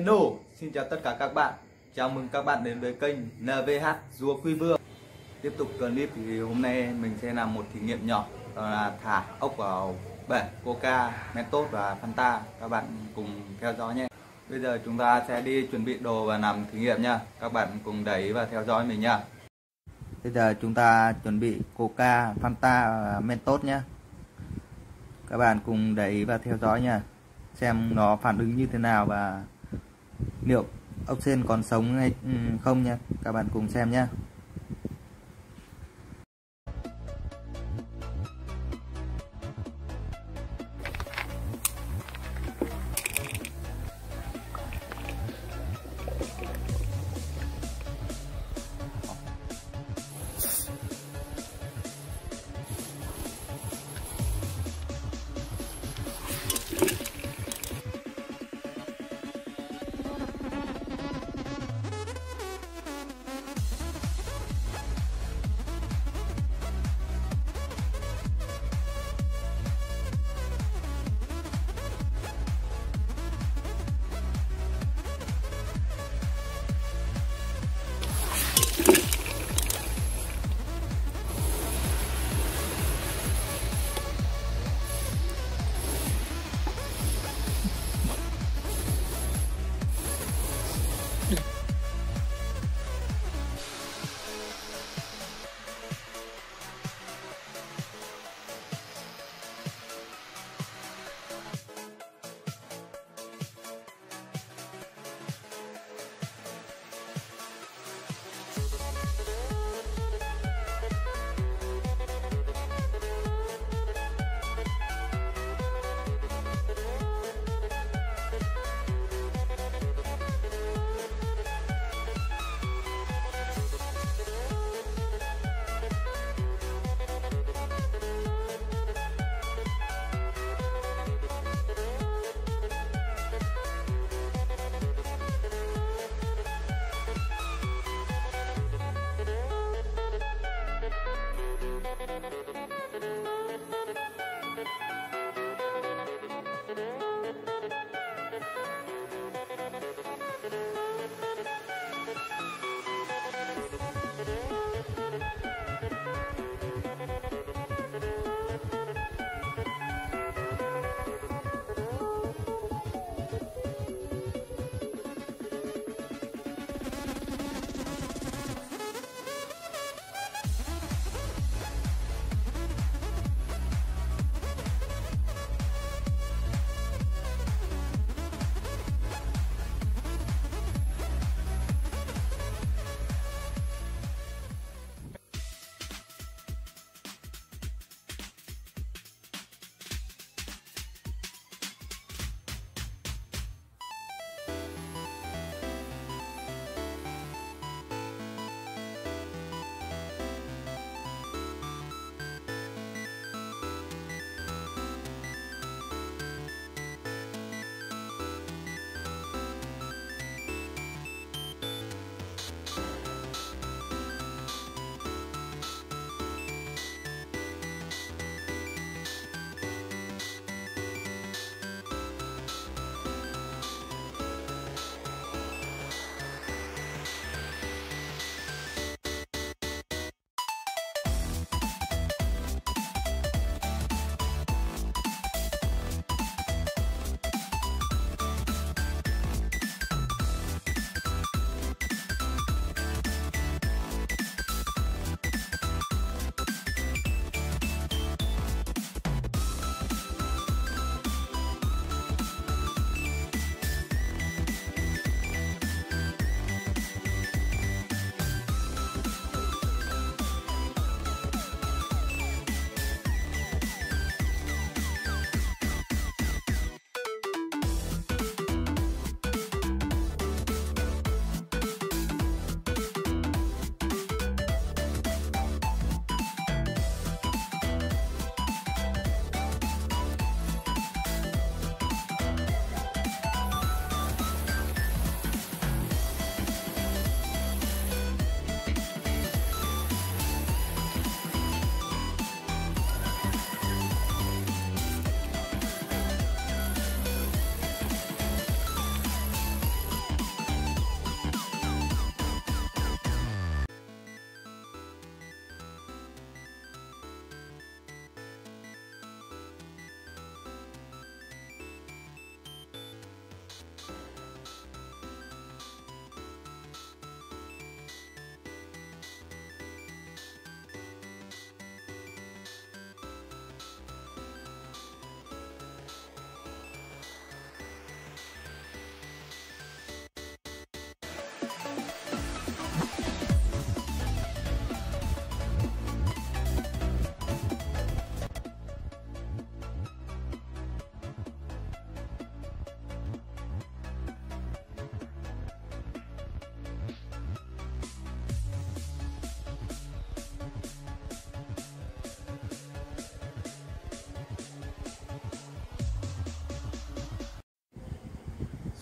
Hello, xin chào tất cả các bạn. Chào mừng các bạn đến với kênh NVH Rùa Quy Vương. Tiếp tục clip thì hôm nay mình sẽ làm một thí nghiệm nhỏ, đó là thả ốc vào bể Coca, Mentos và Fanta. Các bạn cùng theo dõi nhé. Bây giờ chúng ta sẽ đi chuẩn bị đồ và làm thí nghiệm nha. Các bạn cùng đẩy và theo dõi mình nha. Bây giờ chúng ta chuẩn bị Coca, Fanta và Mentos nhé. Các bạn cùng đẩy và theo dõi nha, xem nó phản ứng như thế nào và liệu ốc sên còn sống hay không nha. Các bạn cùng xem nhé.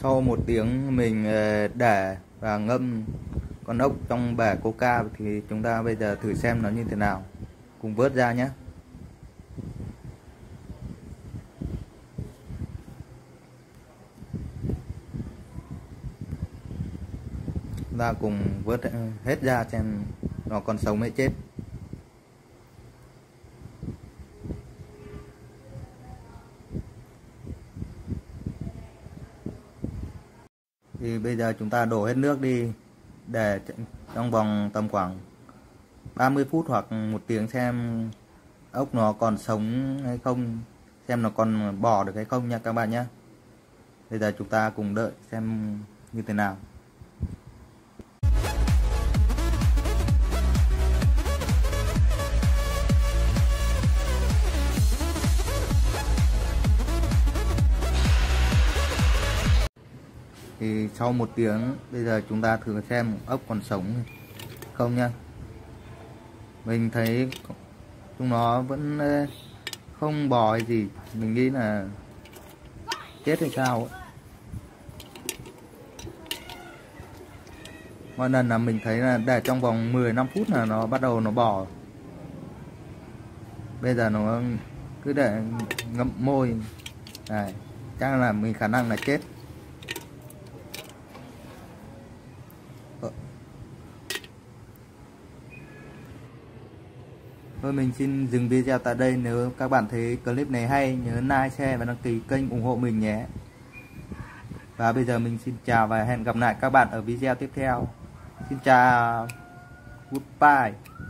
Sau 1 tiếng mình để và ngâm con ốc trong bể coca thì chúng ta bây giờ thử xem nó như thế nào, cùng vớt ra nhé. Chúng ta cùng vớt hết ra xem nó còn sống hay chết. Thì bây giờ chúng ta đổ hết nước đi để trong vòng tầm khoảng 30 phút hoặc 1 tiếng xem ốc nó còn sống hay không, xem nó còn bò được hay không nha các bạn nhé. Bây giờ chúng ta cùng đợi xem như thế nào. Thì sau 1 tiếng bây giờ chúng ta thử xem ốc còn sống không nha. Mình thấy chúng nó vẫn không bò hay gì, mình nghĩ là chết hay sao ấy. Mỗi lần là mình thấy là để trong vòng 15 phút là nó bắt đầu nó bò. Bây giờ nó cứ để ngậm môi này, chắc là mình khả năng là chết. Thôi mình xin dừng video tại đây. Nếu các bạn thấy clip này hay, nhớ like, share và đăng ký kênh ủng hộ mình nhé. Và bây giờ mình xin chào và hẹn gặp lại các bạn ở video tiếp theo. Xin chào, goodbye.